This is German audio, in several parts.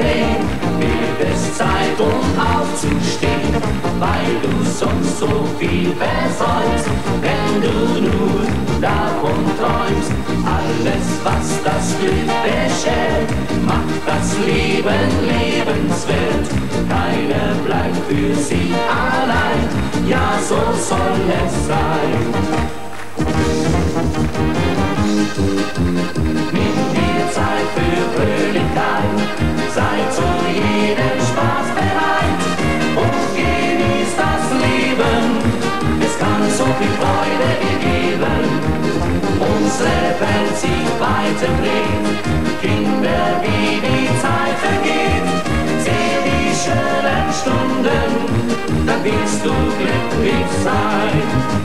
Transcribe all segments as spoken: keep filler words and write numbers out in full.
drehen, wird es Zeit, um aufzustehen, weil du sonst so viel versäumst, wenn du nur davon träumst. Alles, was das Glück beschert, macht das Leben lebenswert. Keiner bleibt für sich allein, ja, so soll es sein. Nimm dir Zeit für Fröhlichkeit, sei zu jedem Spaß bereit und genieß das Leben. Es kann so viel Freude geben, unsere Welt sich weiter dreht. Kinder, wie die Zeit vergeht, seh die schönen Stunden, dann wirst du glücklich sein.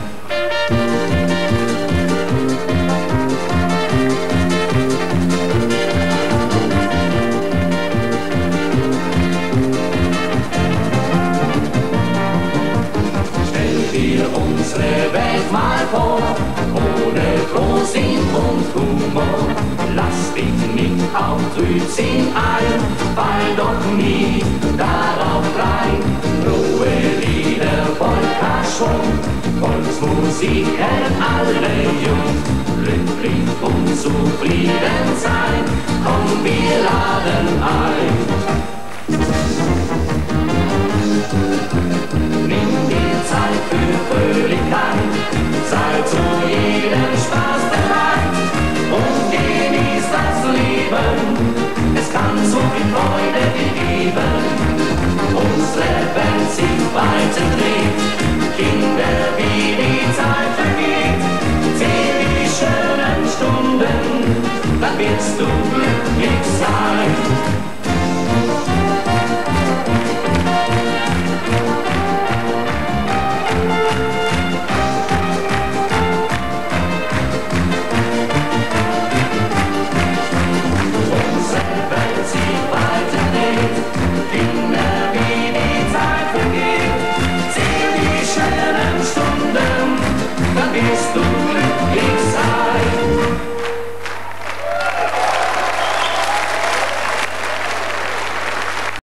Unsere Welt mal vor, ohne Frohsinn und Humor. Lass dich nicht auf Trübsinn ein, fall doch nie darauf rein. Rohe Lieder, Polka-Schwung, Volksmusik hält alle jung. Glücklich und zufrieden sein, komm, wir laden ein. Nimm dir Zeit für Fröhlichkeit, sei zu jedem Spaß bereit und genieß das Leben. Es kann so viel Freude geben, unsere Welt sich weiter dreht. Kinder, wie die Zeit vergeht, seh die schönen Stunden, dann wirst du glücklich sein.